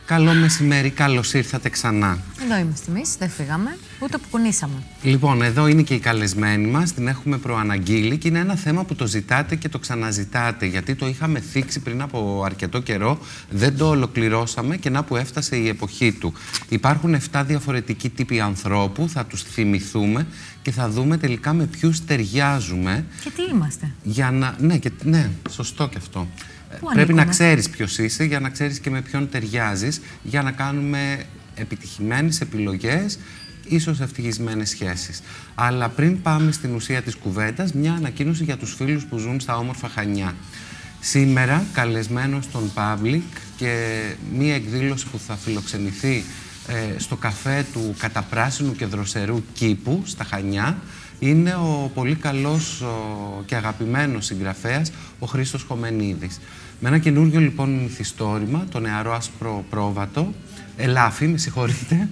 Καλό μεσημέρι, καλώς ήρθατε ξανά. Εδώ είμαστε εμείς, δεν φύγαμε, ούτε που κουνήσαμε. Λοιπόν, εδώ είναι και η καλεσμένη μας, την έχουμε προαναγγείλει και είναι ένα θέμα που το ζητάτε και το ξαναζητάτε, γιατί το είχαμε θίξει πριν από αρκετό καιρό, δεν το ολοκληρώσαμε και να που έφτασε η εποχή του. Υπάρχουν 7 διαφορετικοί τύποι ανθρώπου, θα τους θυμηθούμε και θα δούμε τελικά με ποιους ταιριάζουμε. Και τι είμαστε. Για να... Ναι, σωστό και αυτό. Πρέπει ανήκουμε. να ξέρεις ποιος είσαι, για να ξέρεις και με ποιον ταιριάζεις, για να κάνουμε επιτυχημένες επιλογές, ίσως ευτυχισμένες σχέσεις. Αλλά πριν πάμε στην ουσία της κουβέντας, μια ανακοίνωση για τους φίλους που ζουν στα όμορφα Χανιά. Σήμερα, καλεσμένος στον Public και μια εκδήλωση που θα φιλοξενηθεί στο καφέ του Καταπράσινου και Δροσερού Κήπου, στα Χανιά, είναι ο πολύ καλός και αγαπημένος συγγραφέας, ο Χρήστος Χομενίδης. Με ένα καινούργιο λοιπόν μυθιστόρημα, το Νεαρό Άσπρο Πρόβατο, Ελάφι, με συγχωρείτε,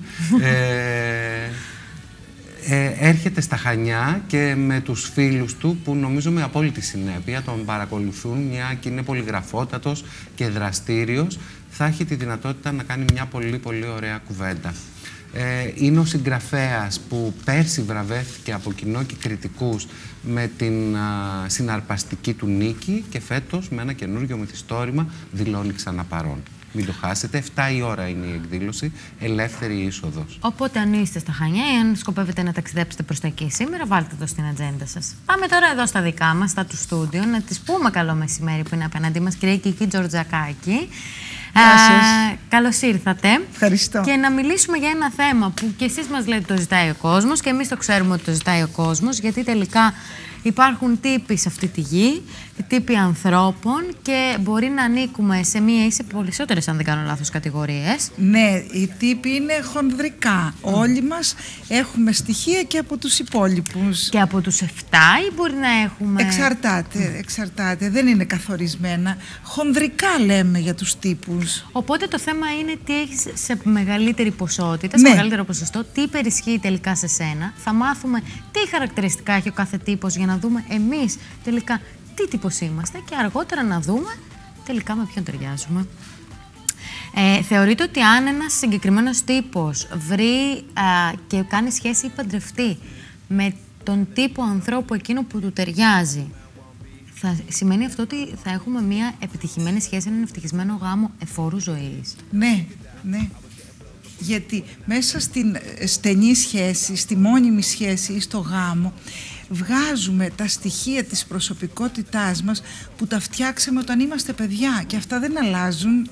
έρχεται στα Χανιά και με τους φίλους του, που νομίζω με απόλυτη συνέπεια τον παρακολουθούν, μια και είναι πολυγραφότατος και δραστήριος, θα έχει τη δυνατότητα να κάνει μια πολύ ωραία κουβέντα. Είναι ο συγγραφέας που πέρσι βραβεύτηκε από κοινό και κριτικούς με την συναρπαστική του νίκη και φέτος με ένα καινούργιο μυθιστόρημα δηλώνει ξαναπαρών. Μην το χάσετε, 7 η ώρα είναι η εκδήλωση, ελεύθερη είσοδος. Οπότε αν είστε στα Χανιά ή αν σκοπεύετε να ταξιδέψετε προς τα εκεί σήμερα, βάλτε το στην ατζέντα σας. Πάμε τώρα εδώ στα δικά μας, στα του στούντιο, να τις πούμε καλό μεσημέρι που είναι απέναντί μας, κυρία Κική Τζορτζακάκη. Καλώς ήρθατε. Ευχαριστώ. Και να μιλήσουμε για ένα θέμα που και εσείς μας λέτε το ζητάει ο κόσμος και εμείς το ξέρουμε ότι το ζητάει ο κόσμος, γιατί τελικά υπάρχουν τύποι σε αυτή τη γη, τύποι ανθρώπων και μπορεί να ανήκουμε σε μία ή σε περισσότερες, αν δεν κάνω λάθος, κατηγορίες. Ναι, οι τύποι είναι χονδρικά. Όλοι μας έχουμε στοιχεία και από τους υπόλοιπους. Και από τους 7 ή μπορεί να έχουμε... Εξαρτάται. Δεν είναι καθορισμένα. Χονδρικά λέμε για τους τύπους. Οπότε το θέμα είναι τι έχεις σε μεγαλύτερη ποσότητα, σε μεγαλύτερο ποσοστό, τι υπερισχύει τελικά σε σένα. Θα μάθουμε τι χαρακτηριστικά έχει ο κάθε τύπος για να δούμε εμείς τελικά τι τύπος είμαστε και αργότερα να δούμε τελικά με ποιον ταιριάζουμε. Θεωρείτε ότι αν ένας συγκεκριμένος τύπος βρει και κάνει σχέση ή παντρευτεί με τον τύπο ανθρώπου εκείνο που του ταιριάζει, θα σημαίνει αυτό ότι θα έχουμε μια επιτυχημένη σχέση, έναν ευτυχισμένο γάμο εφόρου ζωής? Ναι. Γιατί μέσα στην στενή σχέση, στη μόνιμη σχέση ή στο γάμο, βγάζουμε τα στοιχεία της προσωπικότητάς μας που τα φτιάξαμε όταν είμαστε παιδιά και αυτά δεν αλλάζουν.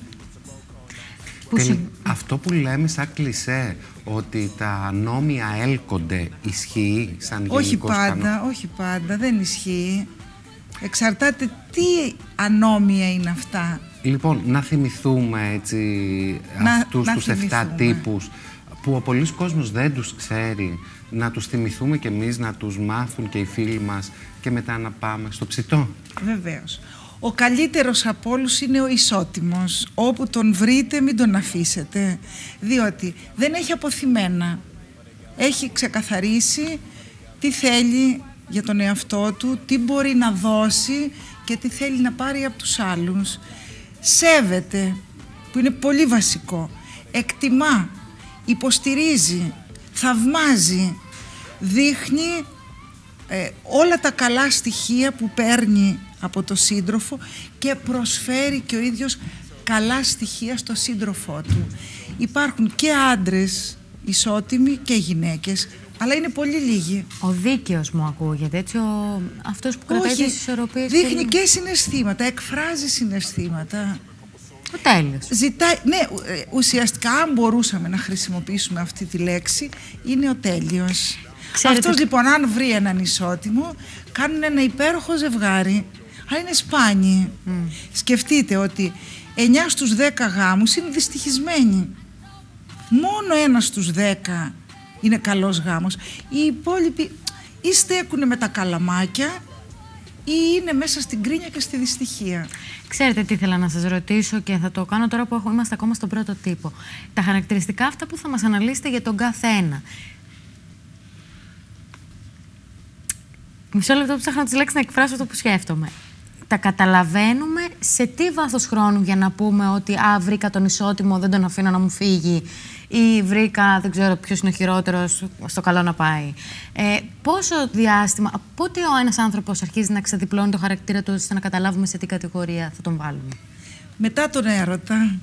Αυτό που λέμε σαν κλισέ, ότι τα ανώμια έλκονται, ισχύει σαν γενικός κανόνα? Όχι πάντα, δεν ισχύει. Εξαρτάται τι ανώμια είναι αυτά. Λοιπόν, να θυμηθούμε έτσι αυτούς τους 7 τύπους που ο πολλής κόσμος δεν τους ξέρει, να τους θυμηθούμε κι εμείς, να τους μάθουν και οι φίλοι μας και μετά να πάμε στο ψητό. Βεβαίως. Ο καλύτερος από όλους είναι ο ισότιμος. Όπου τον βρείτε μην τον αφήσετε, διότι δεν έχει αποθυμένα. Έχει ξεκαθαρίσει τι θέλει για τον εαυτό του, τι μπορεί να δώσει και τι θέλει να πάρει από τους άλλους. Σέβεται, που είναι πολύ βασικό. Εκτιμά, υποστηρίζει, θαυμάζει, δείχνει όλα τα καλά στοιχεία που παίρνει από το σύντροφο και προσφέρει και ο ίδιος καλά στοιχεία στο σύντροφό του. Υπάρχουν και άντρες ισότιμοι και γυναίκες, αλλά είναι πολύ λίγοι. Ο δίκαιος μου ακούγεται, έτσι, αυτός που κρατάει τις ισορροπίες. Δείχνει και συναισθήματα, εκφράζει συναισθήματα. Ο τέλειος. Ναι, ουσιαστικά αν μπορούσαμε να χρησιμοποιήσουμε αυτή τη λέξη, είναι ο τέλειος. Αυτός λοιπόν, αν βρει έναν ισότιμο, κάνουν ένα υπέροχο ζευγάρι, αλλά είναι σπάνιοι. Σκεφτείτε ότι 9 στους 10 γάμους είναι δυστυχισμένοι. Μόνο 1 στους 10 είναι καλός γάμος. Οι υπόλοιποι ή στέκουν με τα καλαμάκια ή είναι μέσα στην κρίνια και στη δυστυχία. Ξέρετε τι ήθελα να σας ρωτήσω και θα το κάνω τώρα που είμαστε ακόμα στον πρώτο τύπο. Τα χαρακτηριστικά αυτά που θα μας αναλύσετε για τον κάθε ένα. Μισό λεπτό που ψάχνω τις λέξεις να εκφράσω αυτό που σκέφτομαι. Τα καταλαβαίνουμε σε τι βάθος χρόνου για να πούμε ότι βρήκα τον ισότιμο, δεν τον αφήνω να μου φύγει, ή βρήκα, δεν ξέρω ποιος είναι ο χειρότερος, στο καλό να πάει. Πόσο διάστημα, πότε ο ένας άνθρωπος αρχίζει να ξεδιπλώνει το χαρακτήρα του, ώστε να καταλάβουμε σε τι κατηγορία θα τον βάλουμε? Μετά τον έρωτα.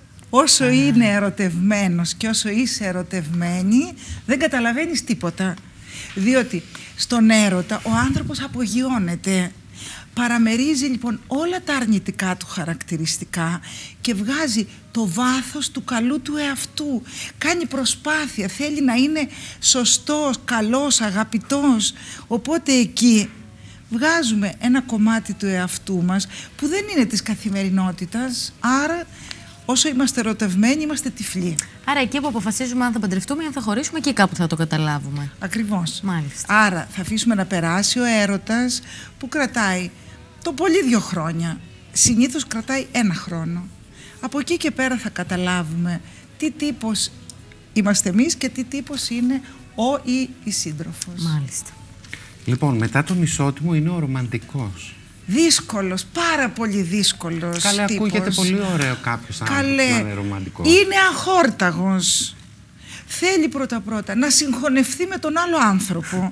Όσο είναι ερωτευμένος και όσο είσαι ερωτευμένη, δεν καταλαβαίνεις τίποτα. Διότι στον έρωτα ο άνθρωπος απογειώνεται. Παραμερίζει λοιπόν όλα τα αρνητικά του χαρακτηριστικά και βγάζει το βάθος του καλού του εαυτού. Κάνει προσπάθεια, θέλει να είναι σωστός, καλός, αγαπητός. Οπότε εκεί βγάζουμε ένα κομμάτι του εαυτού μας που δεν είναι της καθημερινότητας, άρα όσο είμαστε ερωτευμένοι είμαστε τυφλοί. Άρα εκεί που αποφασίζουμε αν θα παντρευτούμε ή αν θα χωρίσουμε, εκεί κάπου θα το καταλάβουμε. Ακριβώς. Μάλιστα. Άρα θα αφήσουμε να περάσει ο έρωτας που κρατάει το πολύ 2 χρόνια. Συνήθως κρατάει 1 χρόνο. Από εκεί και πέρα θα καταλάβουμε τι τύπος είμαστε εμείς και τι τύπος είναι ο ή η σύντροφος. Μάλιστα. Λοιπόν, μετά τον ισότιμο είναι ο ρομαντικός. Δύσκολος, πάρα πολύ δύσκολος. Καλέ, τύπος. ακούγεται πολύ ωραίο κάποιος άνθρωπος να είναι ρομαντικός. Είναι αχόρταγος. Θέλει πρώτα-πρώτα να συγχωνευτεί με τον άλλο άνθρωπο.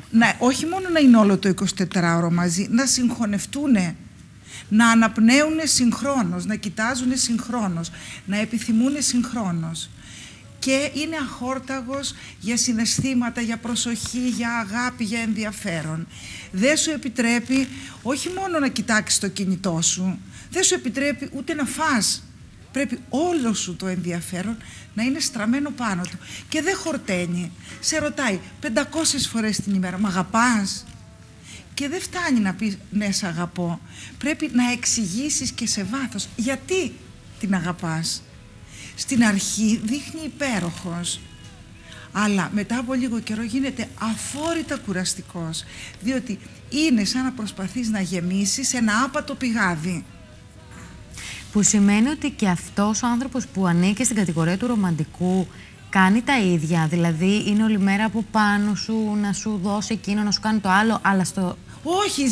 Όχι μόνο να είναι όλο το 24ωρο μαζί, να συγχωνευτούνε, να αναπνέουν συγχρόνως, να κοιτάζουν συγχρόνως, να επιθυμούν συγχρόνως. Και είναι αχόρταγος για συναισθήματα, για προσοχή, για αγάπη, για ενδιαφέρον. Δεν σου επιτρέπει όχι μόνο να κοιτάξεις το κινητό σου, δεν σου επιτρέπει ούτε να φας. Πρέπει όλο σου το ενδιαφέρον να είναι στραμμένο πάνω του. Και δεν χορταίνει. Σε ρωτάει 500 φορές την ημέρα, μ' αγαπάς? Και δεν φτάνει να πεις ναι, σ' αγαπώ. Πρέπει να εξηγήσεις και σε βάθος γιατί την αγαπάς. Στην αρχή δείχνει υπέροχος, αλλά μετά από λίγο καιρό γίνεται αφόρητα κουραστικός, διότι είναι σαν να προσπαθείς να γεμίσεις ένα άπατο πηγάδι. Που σημαίνει ότι και αυτός ο άνθρωπος που ανήκει στην κατηγορία του ρομαντικού κάνει τα ίδια, δηλαδή είναι όλη μέρα από πάνω σου να σου δώσει εκείνο, να σου κάνει το άλλο, αλλά στο... Όχι,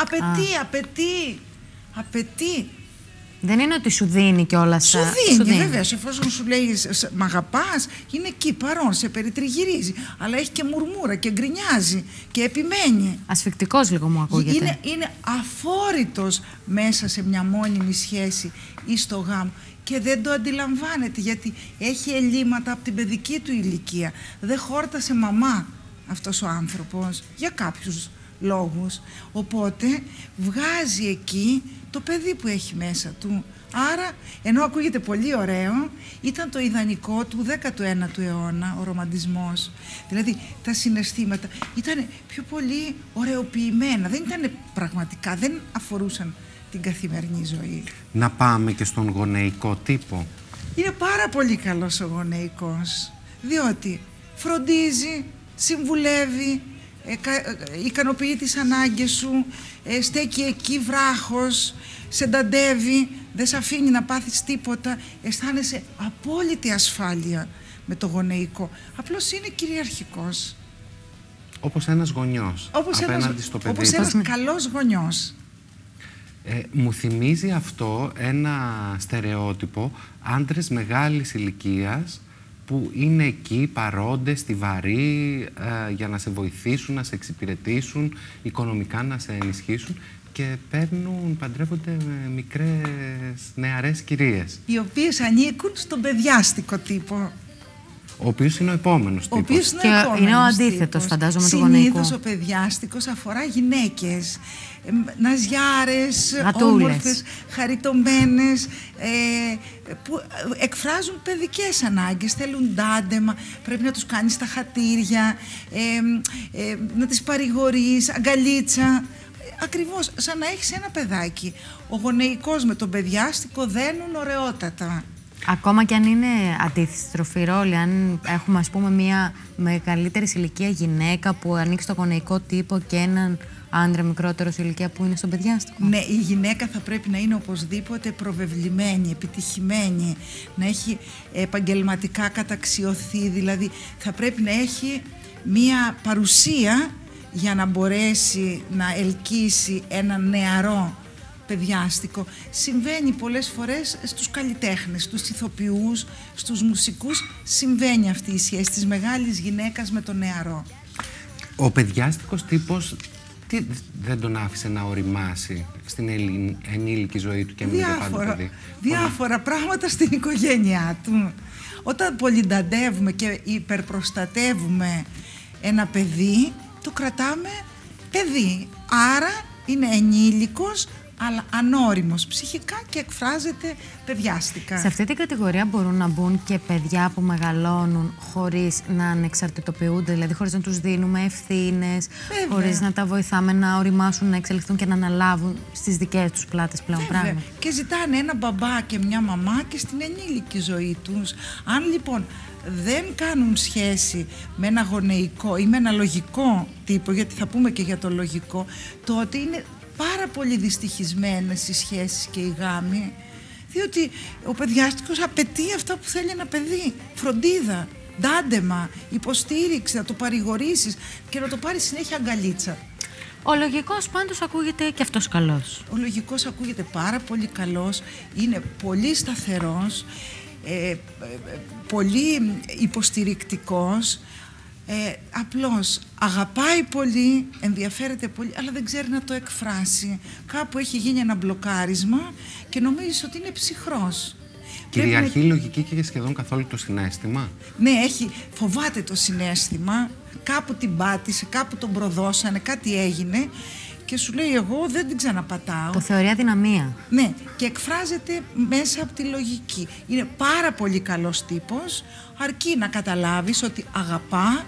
απαιτεί. Δεν είναι ότι σου δίνει κιόλας. Σου δίνει, βέβαια. Εφόσον σου λέει μ' αγαπάς, είναι εκεί παρόν, σε περιτριγυρίζει. Αλλά έχει και μουρμούρα και γκρινιάζει και επιμένει. Ασφικτικός λίγο μου ακούγεται. Είναι αφόρητος μέσα σε μια μόνιμη σχέση ή στο γάμο. Και δεν το αντιλαμβάνεται γιατί έχει ελλείμματα από την παιδική του ηλικία. Δεν χόρτασε μαμά αυτός ο άνθρωπος για κάποιους λόγους. Οπότε βγάζει εκεί το παιδί που έχει μέσα του. Άρα, ενώ ακούγεται πολύ ωραίο, ήταν το ιδανικό του 19ου αιώνα ο ρομαντισμός. Δηλαδή τα συναισθήματα ήταν πιο πολύ ωραιοποιημένα, δεν ήταν πραγματικά, δεν αφορούσαν την καθημερινή ζωή. Να πάμε και στον γονεϊκό τύπο. Είναι πάρα πολύ καλός ο γονεϊκός, διότι φροντίζει, συμβουλεύει, ικανοποιεί τις ανάγκες σου, στέκει εκεί βράχος, σε νταντεύει, δεν σε αφήνει να πάθεις τίποτα, αισθάνεσαι απόλυτη ασφάλεια με το γονεϊκό. Απλώς είναι κυριαρχικός. Όπως ένας γονιός απέναντι στο παιδί. Όπως ένας καλός γονιός. Μου θυμίζει αυτό ένα στερεότυπο άντρες μεγάλης ηλικίας που είναι εκεί παρόντες, στιβαροί, για να σε βοηθήσουν, να σε εξυπηρετήσουν, οικονομικά να σε ενισχύσουν και παντρεύονται με μικρές νεαρές κυρίες. Οι οποίες ανήκουν στον παιδιάστικο τύπο. Ο οποίος είναι ο επόμενος τύπος. Είναι ο αντίθετος, φαντάζομαι, του γονεϊκού. Συνήθως ο παιδιάστικος αφορά γυναίκες, ναζιάρες, γατούλες, όμορφες, χαριτωμένες, που εκφράζουν παιδικές ανάγκες, θέλουν ντάντεμα, πρέπει να τους κάνεις τα χατήρια, να τις παρηγορείς, αγκαλίτσα. Ακριβώς, σαν να έχεις ένα παιδάκι. Ο γονεϊκός με τον παιδιάστικο δένουν ωραιότατα. Ακόμα και αν είναι αντίστροφη ρόλη, αν έχουμε ας πούμε μια μεγαλύτερη ηλικία γυναίκα που ανήκει στο γονεϊκό τύπο και έναν άντρα μικρότερο σε ηλικία που είναι στον παιδιάστικο. Ναι, η γυναίκα θα πρέπει να είναι οπωσδήποτε προβεβλημένη, επιτυχημένη, να έχει επαγγελματικά καταξιωθεί, δηλαδή θα πρέπει να έχει μια παρουσία για να μπορέσει να ελκύσει έναν νεαρό παιδιάστικο. Συμβαίνει πολλές φορές στους καλλιτέχνες, στους ηθοποιούς, στους μουσικούς. Συμβαίνει αυτή η σχέση της μεγάλης γυναίκας με τον νεαρό. Ο παιδιάστικος τύπος δεν τον άφησε να οριμάσει στην ενήλικη ζωή του και μείνει πάντα παιδί? Διάφορα πράγματα στην οικογένειά του. Όταν πολυνταντεύουμε και υπερπροστατεύουμε ένα παιδί, το κρατάμε παιδί. Άρα είναι ενήλικος, αλλά ανώριμος ψυχικά και εκφράζεται παιδιάστικα. Σε αυτή την κατηγορία μπορούν να μπουν και παιδιά που μεγαλώνουν χωρίς να ανεξαρτητοποιούνται, δηλαδή χωρίς να τους δίνουμε ευθύνες, χωρίς να τα βοηθάμε να οριμάσουν, να εξελιχθούν και να αναλάβουν στις δικές τους πλάτες πλέον πράγματα. Και ζητάνε ένα μπαμπά και μια μαμά και στην ενήλικη ζωή τους. Αν λοιπόν δεν κάνουν σχέση με ένα γονεϊκό ή με ένα λογικό τύπο, γιατί θα πούμε και για το λογικό, τότε είναι πάρα πολύ δυστυχισμένες οι σχέσεις και οι γάμοι, διότι ο παιδιάστικος απαιτεί αυτά που θέλει ένα παιδί. Φροντίδα, ντάντεμα, υποστήριξη, να το παρηγορήσεις και να το πάρει συνέχεια αγκαλίτσα. Ο λογικός πάντως ακούγεται και αυτός καλός. Ο λογικός ακούγεται πάρα πολύ καλός, είναι πολύ σταθερός, πολύ υποστηρικτικός, απλώς αγαπάει πολύ, ενδιαφέρεται πολύ, αλλά δεν ξέρει να το εκφράσει. Κάπου έχει γίνει ένα μπλοκάρισμα και νομίζεις ότι είναι ψυχρός. Κυριαρχεί η λογική και σχεδόν καθόλου το συναίσθημα? Ναι, φοβάται το συναίσθημα, κάπου την πάτησε, κάπου τον προδώσανε, κάτι έγινε και σου λέει εγώ δεν την ξαναπατάω. Το θεωρεί αδυναμία. Ναι, και εκφράζεται μέσα από τη λογική. Είναι πάρα πολύ καλός τύπος, αρκεί να καταλάβεις ότι αγαπά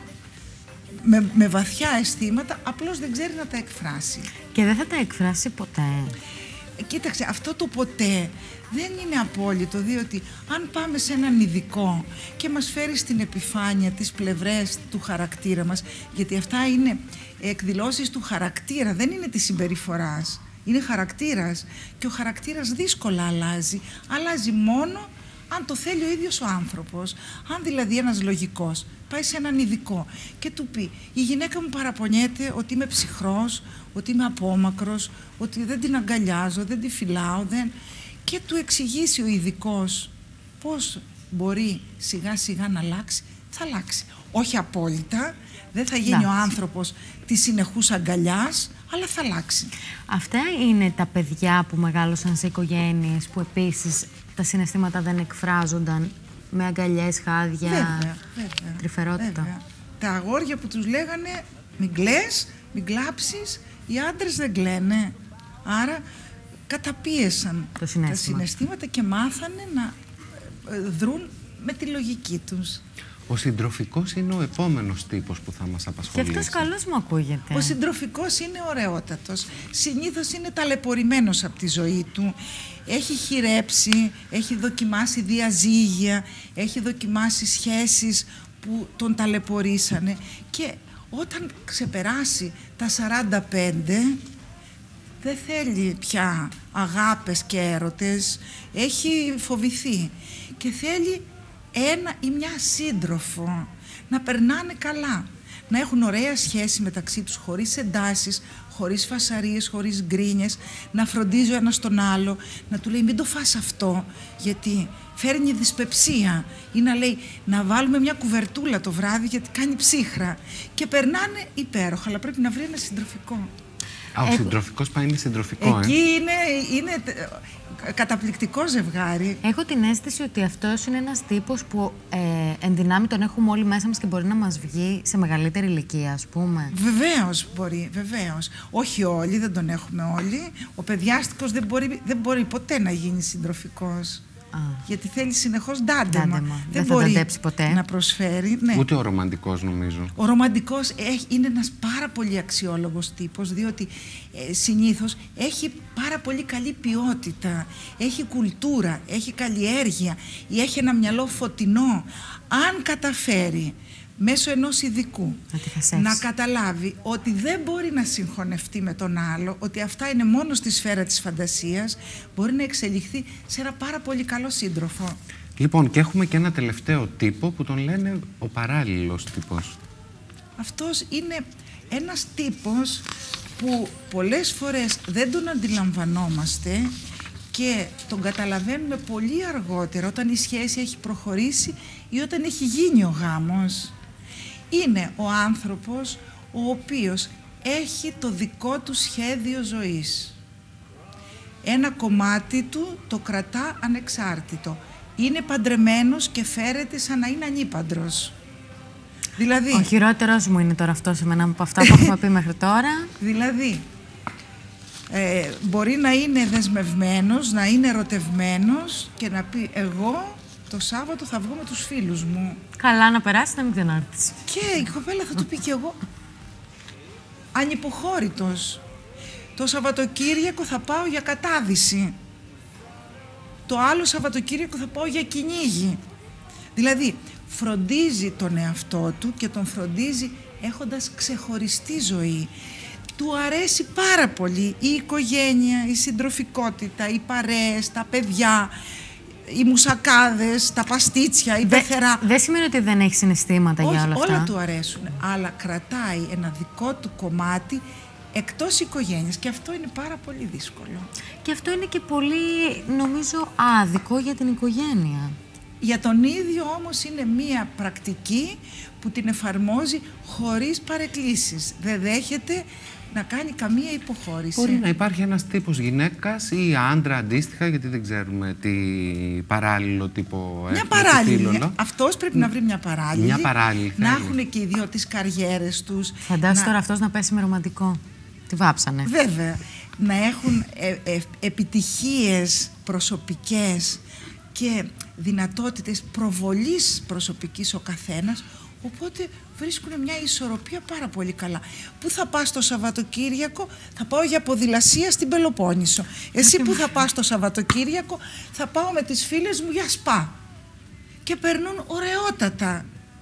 με βαθιά αισθήματα, απλώς δεν ξέρει να τα εκφράσει. Και δεν θα τα εκφράσει ποτέ. Κοίταξε, αυτό το ποτέ δεν είναι απόλυτο, διότι αν πάμε σε έναν ειδικό και μας φέρει στην επιφάνεια τις πλευρές του χαρακτήρα μας, γιατί αυτά είναι εκδηλώσεις του χαρακτήρα, δεν είναι της συμπεριφοράς, είναι χαρακτήρας και ο χαρακτήρας δύσκολα αλλάζει. Αλλάζει μόνο αν το θέλει ο ίδιος ο άνθρωπος. Αν δηλαδή ένας λογικός πάει σε έναν ειδικό και του πει η γυναίκα μου παραπονιέται ότι είμαι ψυχρός, ότι είμαι απόμακρος, ότι δεν την αγκαλιάζω, δεν τη φυλάω, και του εξηγήσει ο ειδικός πώς μπορεί σιγά σιγά να αλλάξει, θα αλλάξει. Όχι απόλυτα, δεν θα γίνει ο άνθρωπος της συνεχούς αγκαλιάς, αλλά θα αλλάξει. Αυτά είναι τα παιδιά που μεγάλωσαν σε οικογένειες που επίσης τα συναισθήματα δεν εκφράζονταν με αγκαλιές, χάδια, τρυφερότητα. Βέβαια. Τα αγόρια που τους λέγανε μην κλαις, μην κλάψεις, οι άντρες δεν κλαίνε. Άρα καταπίεσαν τα συναισθήματα και μάθανε να δρουν με τη λογική τους. Ο συντροφικός είναι ο επόμενος τύπος που θα μας απασχολήσει. Και αυτός καλώς μου ακούγεται. Ο συντροφικός είναι ωραιότατος. Συνήθως είναι ταλαιπωρημένος από τη ζωή του. Έχει χειρέψει, έχει δοκιμάσει διαζύγια, έχει δοκιμάσει σχέσεις που τον ταλαιπωρήσανε. Και όταν ξεπεράσει τα 45, δεν θέλει πια αγάπες και έρωτες, έχει φοβηθεί και θέλει ένα ή μια σύντροφο, να περνάνε καλά, να έχουν ωραία σχέση μεταξύ τους, χωρίς εντάσεις, χωρίς φασαρίες, χωρίς γκρίνιες, να φροντίζει ο ένας τον άλλο, να του λέει μην το φας αυτό γιατί φέρνει δυσπεψία, ή να λέει να βάλουμε μια κουβερτούλα το βράδυ γιατί κάνει ψύχρα, και περνάνε υπέροχα, αλλά πρέπει να βρει ένα συντροφικό. Ο συντροφικός πάει, είναι συντροφικό. Εκεί είναι καταπληκτικό ζευγάρι. Έχω την αίσθηση ότι αυτός είναι ένας τύπος που εν δυνάμει τον έχουμε όλοι μέσα μας και μπορεί να μας βγει σε μεγαλύτερη ηλικία, ας πούμε. Βεβαίως μπορεί, βεβαίως. Όχι όλοι, δεν τον έχουμε όλοι. Ο παιδιάστικος δεν μπορεί ποτέ να γίνει συντροφικός. Γιατί θέλει συνεχώς ντάντεμα. Δεν μπορεί ποτέ να προσφέρει. Ναι. Ούτε ο ρομαντικός, νομίζω. Ο ρομαντικός είναι ένας πάρα πολύ αξιόλογος τύπος, διότι συνήθως έχει πάρα πολύ καλή ποιότητα, έχει κουλτούρα, έχει καλλιέργεια ή έχει ένα μυαλό φωτεινό. Αν καταφέρει μέσω ενός ειδικού να καταλάβει ότι δεν μπορεί να συγχωνευτεί με τον άλλο, ότι αυτά είναι μόνο στη σφαίρα της φαντασίας, μπορεί να εξελιχθεί σε ένα πάρα πολύ καλό σύντροφο. Λοιπόν, και έχουμε και ένα τελευταίο τύπο που τον λένε ο παράλληλος τύπος. Αυτός είναι ένας τύπος που πολλές φορές δεν τον αντιλαμβανόμαστε και τον καταλαβαίνουμε πολύ αργότερα, όταν η σχέση έχει προχωρήσει ή όταν έχει γίνει ο γάμος. Είναι ο άνθρωπος ο οποίος έχει το δικό του σχέδιο ζωής. Ένα κομμάτι του το κρατά ανεξάρτητο. Είναι παντρεμένος και φέρεται σαν να είναι ανήπαντρος. Δηλαδή, ο χειρότερος μου είναι τώρα αυτό σε μένα από αυτά που έχουμε πει μέχρι τώρα. Δηλαδή, μπορεί να είναι δεσμευμένος, να είναι ερωτευμένος και να πει εγώ το Σάββατο θα βγω με τους φίλους μου. Καλά να περάσει, να μην ξανάρθεις. Και η κοπέλα θα του πει και εγώ ανυποχώρητος. Το Σαββατοκύριακο θα πάω για κατάδυση. Το άλλο Σαββατοκύριακο θα πάω για κυνήγι. Δηλαδή, φροντίζει τον εαυτό του και τον φροντίζει έχοντας ξεχωριστή ζωή. Του αρέσει πάρα πολύ η οικογένεια, η συντροφικότητα, οι παρέες, τα παιδιά, οι μουσακάδες, τα παστίτσια, η πεθερά. Δεν σημαίνει ότι δεν έχει συναισθήματα για όλα αυτά. Όλα του αρέσουν, αλλά κρατάει ένα δικό του κομμάτι εκτός οικογένειας και αυτό είναι πάρα πολύ δύσκολο. Και αυτό είναι και πολύ, νομίζω, άδικο για την οικογένεια. Για τον ίδιο όμως είναι μία πρακτική που την εφαρμόζει χωρίς παρεκκλήσεις. Δεν δέχεται να κάνει καμία υποχώρηση. Μπορεί να υπάρχει ένας τύπος γυναίκας ή άντρα αντίστοιχα, γιατί δεν ξέρουμε τι παράλληλο τύπο έχει. Μια παράλληλη. Αυτός πρέπει να βρει μια παράλληλη. Μια παράλληλη. Να έχουν και οι δύο τις καριέρες τους. Φαντάζομαι τώρα αυτός να πέσει με ρομαντικό. Τη βάψανε. Βέβαια. Να έχουν επιτυχίες προσωπικές και δυνατότητες προβολής προσωπικής ο καθένας, οπότε βρίσκουν μια ισορροπία πάρα πολύ καλά. Πού θα πας το Σαββατοκύριακο? Θα πάω για ποδηλασία στην Πελοπόννησο. Εσύ που θα πας το Σαββατοκύριακο? Θα πάω με τις φίλες μου για σπα. Και περνούν ωραιότατα.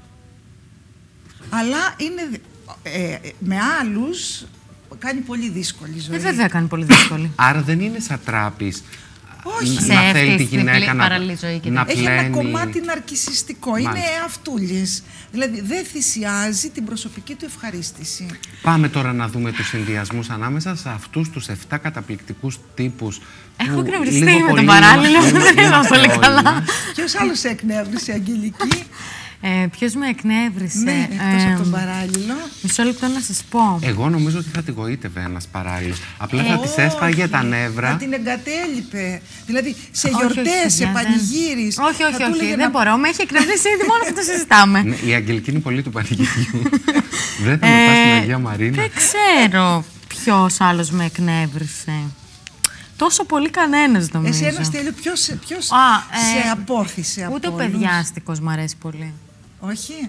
Αλλά είναι με άλλους κάνει πολύ δύσκολη ζωή. Βέβαια κάνει πολύ δύσκολη. Άρα δεν είναι σατράπης. Όχι. Να θέλει τη γυναίκα να έχει πλένει. ένα κομμάτι ναρκισσιστικό. Είναι εαυτούλης. Δηλαδή δεν θυσιάζει την προσωπική του ευχαρίστηση. Πάμε τώρα να δούμε τους συνδυασμούς ανάμεσα σε αυτούς τους 7 καταπληκτικούς τύπους. Έχω εκνευριστεί με τον παράλληλο. Δεν είμαι πολύ καλά. Ποιος άλλος σε εκνεύρισε, Αγγελική? Ποιος με εκνεύρισε? Ναι, εκτός από τον παράλληλο. Μισό λεπτό να σας πω. Εγώ νομίζω ότι θα τη γοήτευε ένας παράλληλος. Απλά θα της έσπαγε τα νεύρα. Θα την εγκατέλειπε. Δηλαδή σε γιορτές, σε πανηγύρις. Όχι, δεν μπορώ. Με έχει εκνευρίσει ήδη μόνο που το συζητάμε. Ναι, η Αγγελική είναι πολύ του πανηγυριού. Δεν θα με πας στην Αγία Μαρίνα. Δεν ξέρω ποιος άλλος με εκνεύρισε. Τόσο πολύ κανένας νομίζω. Εσένα, Στέλιο, ποιος σε απόρθησε από ούτε ο όλους? παιδιάστικος μ' αρέσει πολύ. Όχι.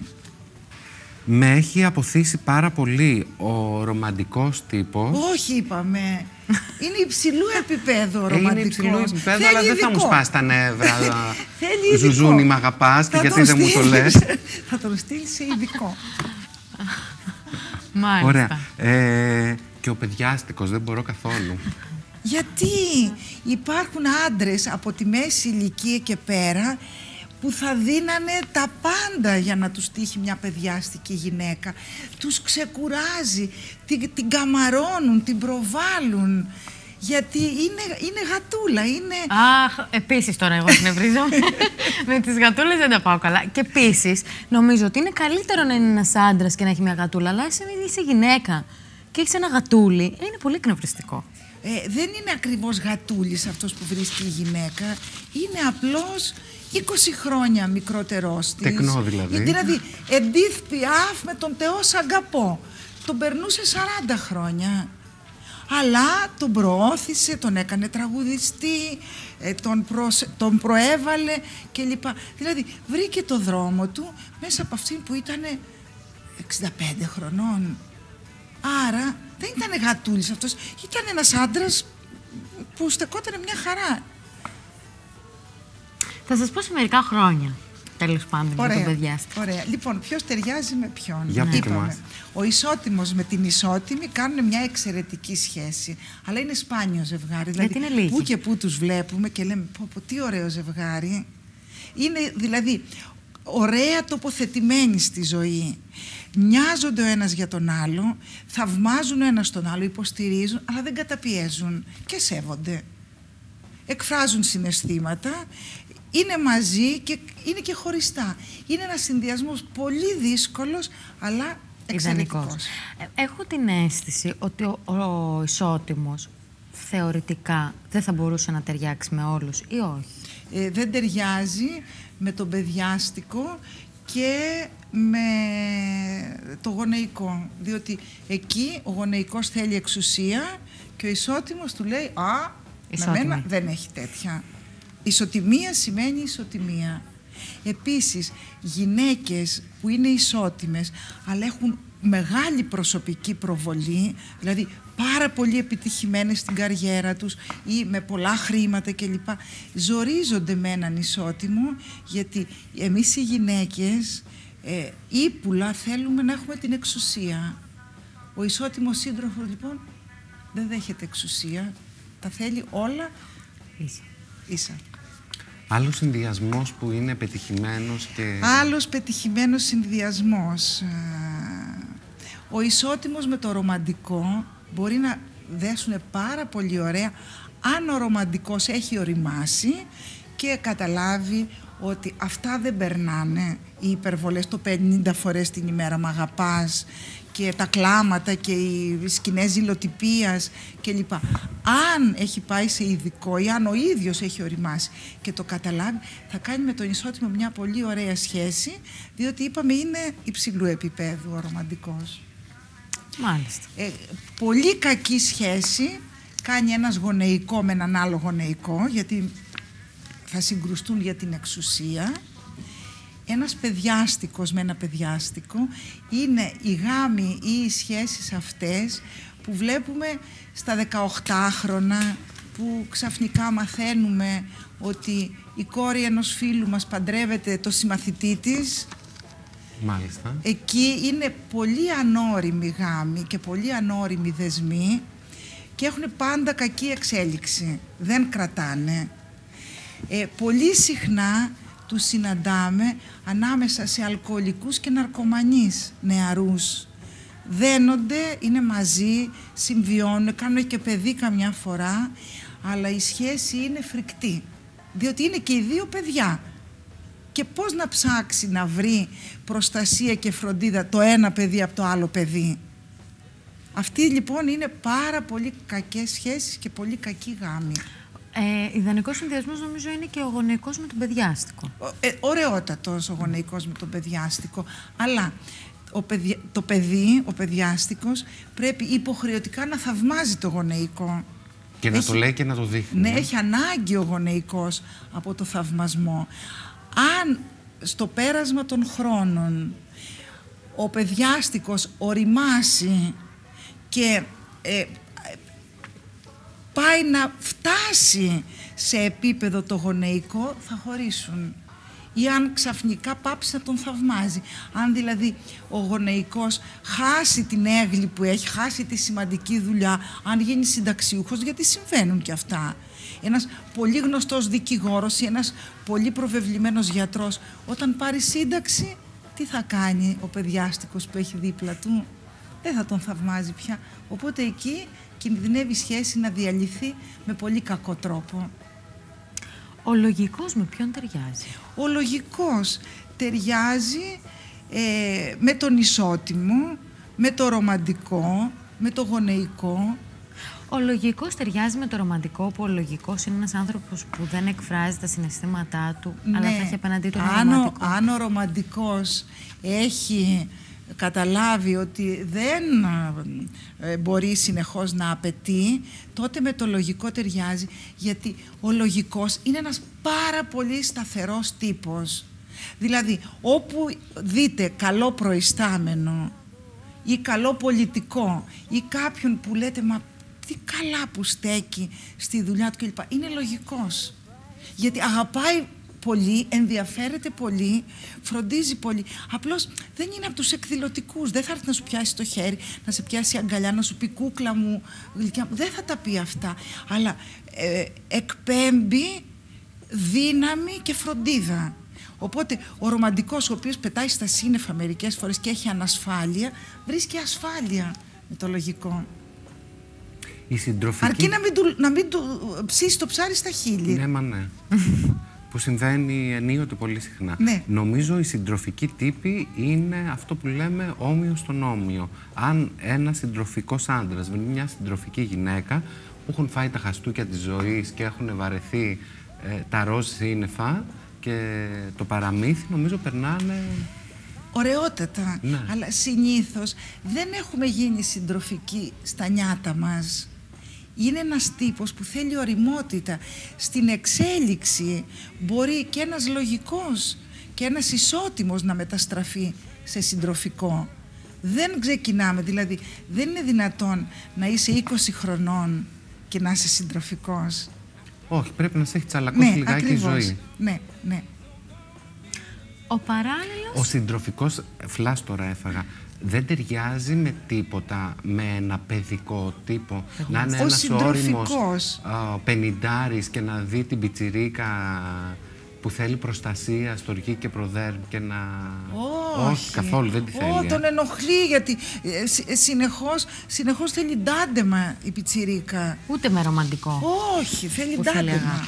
Με έχει αποθήσει πάρα πολύ ο ρομαντικός τύπος. Όχι, είπαμε. Είναι υψηλού επίπεδου ο ρομαντικός. Είναι υψηλού επίπεδου, αλλά δεν θα μου σπάσει τα νεύρα. Θέλει Ζουζούνι, μ' αγαπάς και γιατί δεν μου το λες. Θα τον στείλει σε ειδικό. Μάλιστα. Ωραία. Και ο παιδιάστικος δεν μπορώ καθόλου. Γιατί υπάρχουν άντρες από τη μέση ηλικία και πέρα που θα δίνανε τα πάντα για να τους τύχει μια παιδιάστικη γυναίκα. Τους ξεκουράζει, την καμαρώνουν, την προβάλλουν. Γιατί είναι γατούλα, είναι... Αχ, επίσης τώρα εγώ εκνευρίζω. Με τις γατούλες δεν τα πάω καλά. Και επίσης νομίζω ότι είναι καλύτερο να είναι ένας άντρας και να έχει μια γατούλα, αλλά είσαι γυναίκα και έχεις ένα γατούλι, είναι πολύ εκνευριστικό. Δεν είναι ακριβώς γατούλης αυτός που βρίσκει η γυναίκα, είναι απλώς 20 χρόνια μικρότερός της. Τεκνό δηλαδή. Δηλαδή, Εντίθ Πιάφ με τον Θεό σ' αγαπώ. Τον περνούσε 40 χρόνια. Αλλά τον προώθησε, τον έκανε τραγουδιστή, τον προέβαλε κλπ. Δηλαδή, βρήκε το δρόμο του μέσα από αυτήν που ήταν 65 χρονών. Άρα, δεν ήταν γατούλης αυτός, ήταν ένας άντρας που στεκόταν μια χαρά. Θα σας πω σε μερικά χρόνια, τέλος πάντων, για τον παιδιάστικο. Ωραία. Λοιπόν, ποιος ταιριάζει με ποιον? Για πείτε μας. Ο ισότιμος με την ισότιμη κάνουν μια εξαιρετική σχέση. Αλλά είναι σπάνιο ζευγάρι. Γιατί είναι λίγοι. Πού και πού τους βλέπουμε και λέμε πω τι ωραίο ζευγάρι. Είναι δηλαδή ωραία τοποθετημένοι στη ζωή. Μοιάζονται ο ένας για τον άλλο, θαυμάζουν ο ένας τον άλλο, υποστηρίζουν, αλλά δεν καταπιέζουν και σέβονται. Εκφράζουν συναισθήματα, είναι μαζί και είναι και χωριστά. Είναι ένας συνδυασμός πολύ δύσκολος, αλλά εξαιρετικός. Έχω την αίσθηση ότι ο ισότιμος θεωρητικά δεν θα μπορούσε να ταιριάξει με όλους ή όχι. Δεν ταιριάζει με τον παιδιάστικο και με το γονεϊκό, διότι εκεί ο γονεϊκός θέλει εξουσία και ο ισότιμος του λέει με μένα δεν έχει τέτοια. Ισοτιμία σημαίνει ισοτιμία. Επίσης, γυναίκες που είναι ισότιμες αλλά έχουν μεγάλη προσωπική προβολή, δηλαδή πάρα πολύ επιτυχημένες στην καριέρα τους ή με πολλά χρήματα κλπ, ζορίζονται με έναν ισότιμο, γιατί εμείς οι γυναίκες ύπουλα θέλουμε να έχουμε την εξουσία. Ο ισότιμος σύντροφος λοιπόν δεν δέχεται εξουσία, τα θέλει όλα ίσα. Άλλος συνδυασμός που είναι πετυχημένος και... Άλλος πετυχημένος συνδυασμός. Ο ισότιμος με το ρομαντικό μπορεί να δέσουν πάρα πολύ ωραία αν ο ρομαντικός έχει οριμάσει και καταλάβει ότι αυτά δεν περνάνε, οι υπερβολές, το 50 φορές την ημέρα μ' αγαπάς και τα κλάματα και οι σκηνές ζηλοτυπίας κλπ. Αν έχει πάει σε ειδικό ή αν ο ίδιος έχει οριμάσει και το καταλάβει, θα κάνει με τον ισότιμο μια πολύ ωραία σχέση, διότι είπαμε είναι υψηλού επίπεδου ο ρομαντικός. Μάλιστα. Πολύ κακή σχέση κάνει ένας γονεϊκό με έναν άλλο γονεϊκό, γιατί θα συγκρουστούν για την εξουσία. Ένας παιδιάστικος με ένα παιδιάστικο είναι οι γάμοι ή οι σχέσεις αυτές που βλέπουμε στα 18χρονα, που ξαφνικά μαθαίνουμε ότι η κόρη ενός φίλου μας παντρεύεται το συμμαθητή της. Μάλιστα. Εκεί είναι πολύ ανώριμοι γάμοι και πολύ ανώριμοι δεσμοί και έχουν πάντα κακή εξέλιξη, δεν κρατάνε. Πολύ συχνά τους συναντάμε ανάμεσα σε αλκοολικούς και ναρκωμανείς νεαρούς. Δένονται, είναι μαζί, συμβιώνουν, κάνουν και παιδί καμιά φορά, αλλά η σχέση είναι φρικτή, διότι είναι και οι δύο παιδιά. Και πώς να ψάξει να βρει προστασία και φροντίδα το ένα παιδί από το άλλο παιδί. Αυτοί λοιπόν είναι πάρα πολύ κακές σχέσεις και πολύ κακοί γάμοι. Ιδανικός συνδυασμός νομίζω είναι και ο γονεϊκός με τον παιδιάστικο. Ωραιότατος ο γονεϊκός με τον παιδιάστικο, αλλά ο παιδιάστικος πρέπει υποχρεωτικά να θαυμάζει το γονεϊκό. Και να το λέει και να το δείχνει. Ναι, έχει ανάγκη ο γονεϊκός από το θαυμασμό. Αν στο πέρασμα των χρόνων ο παιδιάστικος οριμάσει και πάει να φτάσει σε επίπεδο το γονεϊκό, θα χωρίσουν. Ή αν ξαφνικά πάψει να τον θαυμάζει. Αν δηλαδή ο γονεϊκός χάσει την έγκλη που έχει, χάσει τη σημαντική δουλειά, αν γίνει συνταξιούχος, γιατί συμβαίνουν και αυτά. Ένας πολύ γνωστός δικηγόρος ή ένας πολύ προβεβλημένος γιατρός, όταν πάρει σύνταξη, τι θα κάνει ο παιδιάστικος που έχει δίπλα του? Δεν θα τον θαυμάζει πια. Οπότε εκεί κινδυνεύει η σχέση να διαλυθεί με πολύ κακό τρόπο. Ο λογικός με ποιον ταιριάζει? Ο λογικός ταιριάζει με τον ισότιμο, με το ρομαντικό, με το γονεϊκό. Ο λογικός ταιριάζει με το ρομαντικό, που ο λογικός είναι ένας άνθρωπος που δεν εκφράζει τα συναισθήματά του, ναι, αλλά θα έχει απέναντί του ένα ρομαντικό. Αν ο ρομαντικός έχει καταλάβει ότι δεν μπορεί συνεχώς να απαιτεί, τότε με το λογικό ταιριάζει, γιατί ο λογικός είναι ένας πάρα πολύ σταθερός τύπος. Δηλαδή, όπου δείτε καλό προϊστάμενο ή καλό πολιτικό ή κάποιον που λέτε «μα τι καλά που στέκει στη δουλειά του» κλπ. Είναι λογικός. Γιατί αγαπάει πολύ, ενδιαφέρεται πολύ, φροντίζει πολύ. Απλώς δεν είναι από τους εκδηλωτικούς. Δεν θα έρθει να σου πιάσει το χέρι, να σε πιάσει αγκαλιά, να σου πει «κούκλα μου, γλυκιά μου». Δεν θα τα πει αυτά. Αλλά εκπέμπει δύναμη και φροντίδα. Οπότε ο ρομαντικός, ο οποίος πετάει στα σύννεφα μερικές φορές και έχει ανασφάλεια, βρίσκει ασφάλεια με το λογικό. Η συντροφική... Αρκεί να μην του ψήσει το ψάρι στα χείλη. Ναι, μα ναι. Που συμβαίνει ενίοτε πολύ συχνά. Ναι. Νομίζω η συντροφική τύπη είναι αυτό που λέμε όμοιο στον όμοιο. Αν ένας συντροφικός άντρας με μια συντροφική γυναίκα που έχουν φάει τα χαστούκια της ζωής και έχουν βαρεθεί τα ροζ σύννεφα και το παραμύθι, νομίζω περνάνε... Ωραιότατα. Ναι. Αλλά συνήθως δεν έχουμε γίνει συντροφικοί στα νιάτα μας. Είναι ένας τύπος που θέλει ωριμότητα. Στην εξέλιξη μπορεί και ένας λογικός και ένας ισότιμος να μεταστραφεί σε συντροφικό. Δεν ξεκινάμε, δηλαδή δεν είναι δυνατόν να είσαι 20 χρονών και να είσαι συντροφικός. Όχι, πρέπει να σε έχει τσαλακώσει λιγάκι ακριβώς. η ζωή. Ναι, ναι. Ο παράλληλος... Ο συντροφικός, φλάς τώρα έφαγα, δεν ταιριάζει με τίποτα με ένα παιδικό τύπο. Να είναι ένας όριμος πενηντάρης και να δει την πιτσιρίκα που θέλει προστασία, στοργή και προδέρμ και να... Όχι, καθόλου δεν τη θέλει. Τον ενοχλεί γιατί συνεχώς θέλει ντάντεμα η πιτσιρίκα. Ούτε με ρομαντικό. Όχι, θέλει ντάντεμα.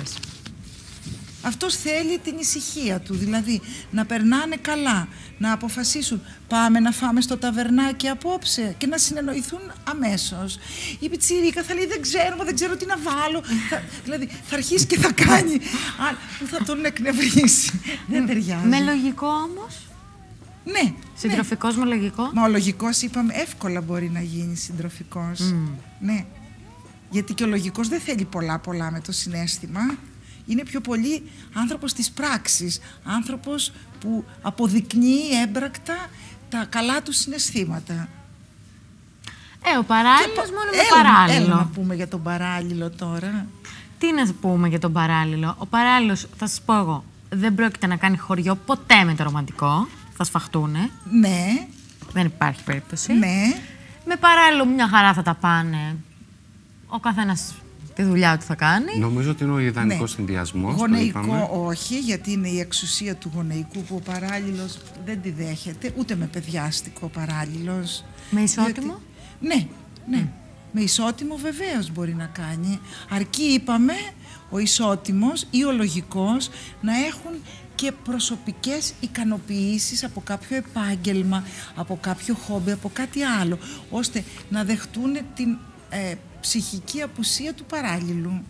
Αυτός θέλει την ησυχία του, δηλαδή να περνάνε καλά, να αποφασίσουν πάμε να φάμε στο ταβερνάκι απόψε και να συνεννοηθούν αμέσως. Η πιτσιρίκα θα λέει δεν ξέρω τι να βάλω, δηλαδή θα αρχίσει και θα κάνει, που θα τον εκνευρίσει. Δεν ταιριάζει. Με λογικό όμως. Ναι. Συντροφικός με λογικό. Μα ο λογικός είπαμε εύκολα μπορεί να γίνει συντροφικός. Ναι. Γιατί και ο λογικός δεν θέλει πολλά με το συναίσθημα. Είναι πιο πολύ άνθρωπος της πράξης, άνθρωπος που αποδεικνύει έμπρακτα τα καλά του συναισθήματα. Ο παράλληλος μόνο με παράλληλο. Έλα να πούμε για τον παράλληλο τώρα. Τι να πούμε για τον παράλληλο. Ο παράλληλος, θα σας πω εγώ, δεν πρόκειται να κάνει χωριό ποτέ με το ρομαντικό. Θα σφαχτούνε. Ναι. Δεν υπάρχει περίπτωση. Ναι. Με παράλληλο μια χαρά θα τα πάνε. Ο καθένας τη δουλειά του θα κάνει. Νομίζω ότι είναι ο ιδανικός συνδυασμός. Γονεϊκό όχι, γιατί είναι η εξουσία του γονεϊκού που ο παράλληλος δεν τη δέχεται, ούτε με παιδιάστικο παράλληλος. Με ισότιμο. Γιατί... Ναι. Με ισότιμο βεβαίως μπορεί να κάνει. Αρκεί, είπαμε, ο ισότιμος ή ο λογικός να έχουν και προσωπικές ικανοποιήσεις από κάποιο επάγγελμα, από κάποιο χόμπι, από κάτι άλλο, ώστε να δεχτούν την ψυχική απουσία του παράλληλου.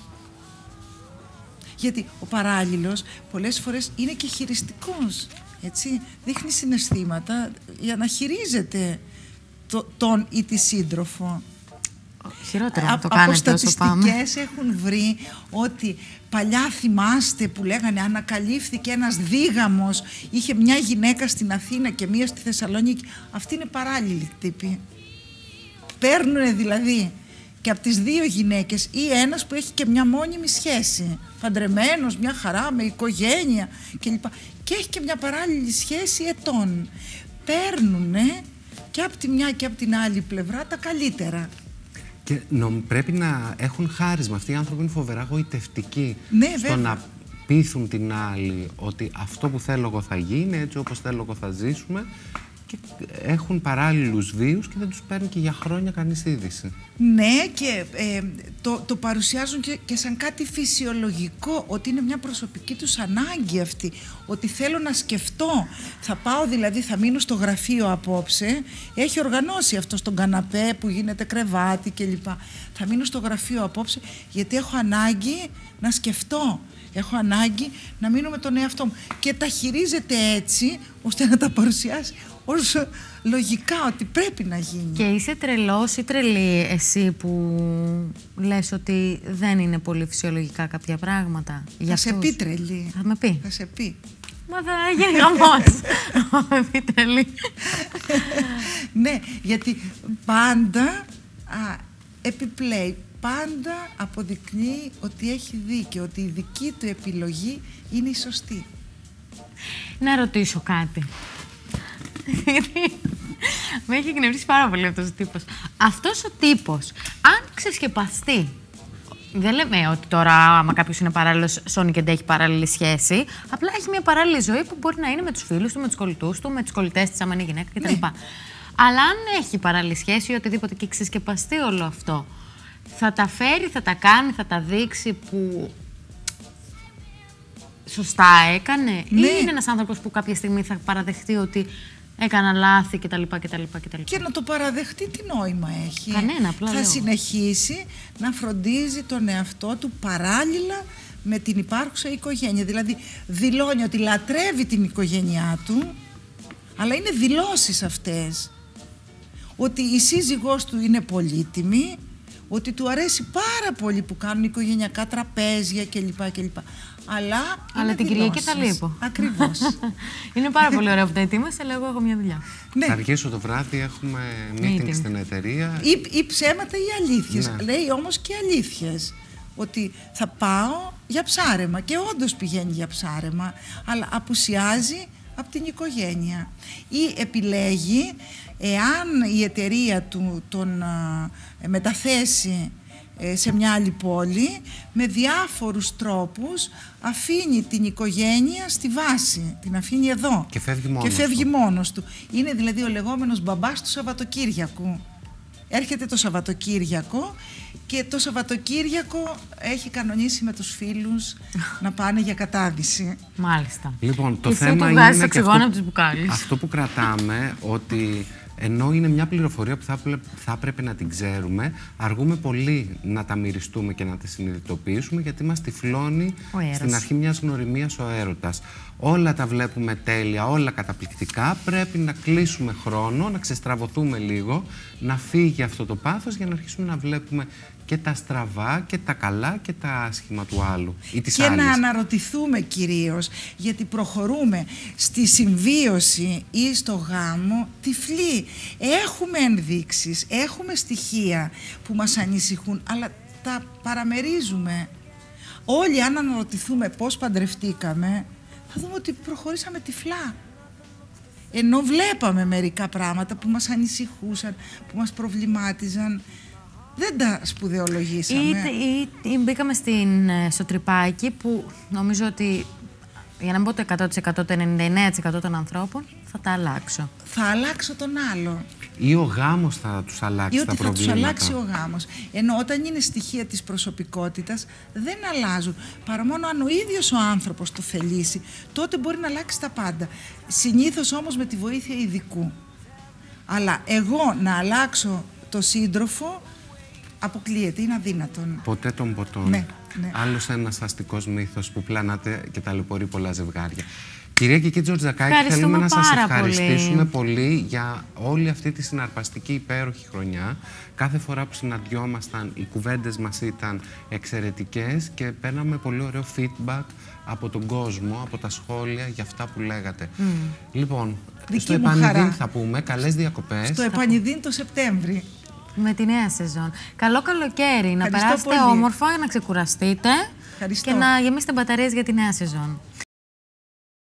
Γιατί ο παράλληλος πολλές φορές είναι και χειριστικός, έτσι, δείχνει συναισθήματα για να χειρίζεται τον ή τη σύντροφο. Χειρότερο να το κάνετε όσο πάμε. Στατιστικές έχουν βρει ότι παλιά, θυμάστε που λέγανε ανακαλύφθηκε ένας δίγαμος, είχε μια γυναίκα στην Αθήνα και μία στη Θεσσαλονίκη. Αυτή είναι παράλληλη τύπη. Παίρνουνε δηλαδή και από τις δύο γυναίκες ή ένας που έχει και μια μόνιμη σχέση, παντρεμένος, μια χαρά, με οικογένεια κλπ. Και έχει και μια παράλληλη σχέση ετών. Παίρνουνε και από τη μια και από την άλλη πλευρά τα καλύτερα. Και πρέπει να έχουν χάρισμα. Αυτοί οι άνθρωποι είναι φοβερά γοητευτικοί. Ναι, στο βέβαια. να πείθουν την άλλη ότι αυτό που θέλω εγώ θα γίνει, έτσι όπως θέλω εγώ θα ζήσουμε. Και έχουν παράλληλους βίους και δεν τους παίρνει και για χρόνια κανείς είδηση. Ναι, και το παρουσιάζουν και σαν κάτι φυσιολογικό, ότι είναι μια προσωπική τους ανάγκη αυτή, ότι θέλω να σκεφτώ. Θα πάω δηλαδή, θα μείνω στο γραφείο απόψε, έχει οργανώσει αυτό στον καναπέ που γίνεται κρεβάτι κλπ. Θα μείνω στο γραφείο απόψε γιατί έχω ανάγκη να σκεφτώ. Έχω ανάγκη να μείνω με τον εαυτό μου. Και τα χειρίζεται έτσι, ώστε να τα παρουσιάσει ως λογικά ότι πρέπει να γίνει. Και είσαι τρελός ή τρελή εσύ που λες ότι δεν είναι πολύ φυσιολογικά κάποια πράγματα για θα αυτούς. σε πει τρελή. Θα με πει. Θα σε πει. Μα θα γίνει γαμός. Θα με πει τρελή. Ναι, γιατί πάντα επιπλέει. Πάντα αποδεικνύει ότι έχει δίκιο, ότι η δική του επιλογή είναι η σωστή. Να ρωτήσω κάτι. Γιατί με έχει εκνευρίσει πάρα πολύ αυτός ο τύπος. Αυτός ο τύπος, αν ξεσκεπαστεί δεν λέμε ότι τώρα, άμα κάποιος είναι παράλληλος, σώνει και έχει παράλληλη σχέση. Απλά έχει μια παράλληλη ζωή που μπορεί να είναι με τους φίλους του, με τους κολλητούς του, με τους κολλητές της, άμα είναι γυναίκα κτλ. Ναι. Αλλά αν έχει παράλληλη σχέση ή οτιδήποτε και ξεσκεπαστεί όλο αυτό, θα τα φέρει, θα τα κάνει, θα τα δείξει που σωστά έκανε, ναι. Ή είναι ένας άνθρωπος που κάποια στιγμή θα παραδεχτεί ότι έκανα λάθη κτλ. Και να το παραδεχτεί τι νόημα έχει. Κανένα, απλά θα συνεχίσει να φροντίζει τον εαυτό του παράλληλα με την υπάρχουσα οικογένεια. Δηλαδή δηλώνει ότι λατρεύει την οικογένειά του, αλλά είναι δηλώσεις αυτές. Ότι η σύζυγός του είναι πολύτιμη, ότι του αρέσει πάρα πολύ που κάνουν οικογενειακά τραπέζια κλπ. Αλλά την Κυριακή θα λείπω. Ακριβώς. Είναι πάρα πολύ ωραίο που τα ετοίμασε, αλλά εγώ έχω μια δουλειά. Ναι. Θα αργήσω το βράδυ, έχουμε meeting στην εταιρεία. Ή ψέματα ή αλήθειες. Ναι. Λέει όμως και αλήθειες. Ότι θα πάω για ψάρεμα και όντως πηγαίνει για ψάρεμα, αλλά απουσιάζει από την οικογένεια. Ή επιλέγει, εάν η εταιρεία του τον μεταθέσει σε μια άλλη πόλη, με διάφορους τρόπους αφήνει την οικογένεια στη βάση, την αφήνει εδώ και φεύγει μόνος του. Είναι δηλαδή ο λεγόμενος μπαμπάς του Σαββατοκύριακου. Έρχεται το Σαββατοκύριακο και το Σαββατοκύριακο έχει κανονίσει με τους φίλους να πάνε για κατάδυση. Μάλιστα. Λοιπόν, το θέμα είναι και αυτό που κρατάμε, ότι ενώ είναι μια πληροφορία που θα έπρεπε να την ξέρουμε, αργούμε πολύ να τα μυριστούμε και να τα συνειδητοποιήσουμε, γιατί μας τυφλώνει στην αρχή μιας γνωριμίας ο έρωτας. Όλα τα βλέπουμε τέλεια, όλα καταπληκτικά. Πρέπει να κλείσουμε χρόνο, να ξεστραβωθούμε λίγο, να φύγει αυτό το πάθος για να αρχίσουμε να βλέπουμε και τα στραβά και τα καλά και τα άσχημα του άλλου ή της άλλης. Και να αναρωτηθούμε κυρίως, γιατί προχωρούμε στη συμβίωση ή στο γάμο τυφλοί. Έχουμε ενδείξεις, έχουμε στοιχεία που μας ανησυχούν, αλλά τα παραμερίζουμε. Όλοι αν αναρωτηθούμε πώς παντρευτήκαμε, θα δούμε ότι προχωρήσαμε τυφλά. Ενώ βλέπαμε μερικά πράγματα που μας ανησυχούσαν, που μας προβλημάτιζαν. Δεν τα σπουδαιολογήσαμε. Ή μπήκαμε στο τρυπάκι που νομίζω ότι, για να μην πω το 100%, το 99% των ανθρώπων θα τα αλλάξω. Θα αλλάξω τον άλλο. Ή ο γάμος θα τους αλλάξει τα προβλήματα. Ή ότι θα τους αλλάξει ο γάμος. Ενώ όταν είναι στοιχεία της προσωπικότητας δεν αλλάζουν. Παρά μόνο αν ο ίδιος ο άνθρωπος το θελήσει, τότε μπορεί να αλλάξει τα πάντα. Συνήθως όμως με τη βοήθεια ειδικού. Αλλά εγώ να αλλάξω το σύντροφο, αποκλείεται, είναι αδύνατον. Ποτέ των ποτών. Ναι. Άλλος ένας αστικός μύθος που πλανάται και ταλαιπωρεί πολλά ζευγάρια. Κυρία Κική Τζορτζακάκη, θέλουμε να σας ευχαριστήσουμε πολύ για όλη αυτή τη συναρπαστική υπέροχη χρονιά. Κάθε φορά που συναντιόμασταν, οι κουβέντες μας ήταν εξαιρετικές και παίρναμε πολύ ωραίο feedback από τον κόσμο, από τα σχόλια για αυτά που λέγατε. Λοιπόν, στο Επανειδήν θα πούμε, καλές διακοπές. Στο Επανειδήν το Σεπτέμβρη. Με τη νέα σεζόν. Καλό καλοκαίρι, να περάσετε όμορφα, να ξεκουραστείτε και να γεμίσετε μπαταρίες για τη νέα σεζόν.